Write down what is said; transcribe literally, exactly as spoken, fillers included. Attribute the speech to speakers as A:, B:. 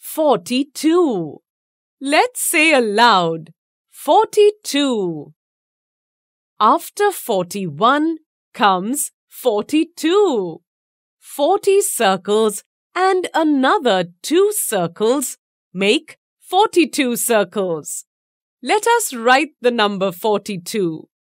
A: forty-two. Let's say aloud, forty-two. After forty-one comes forty-two. Forty circles and another two circles make forty-two circles. Let us write the number forty-two.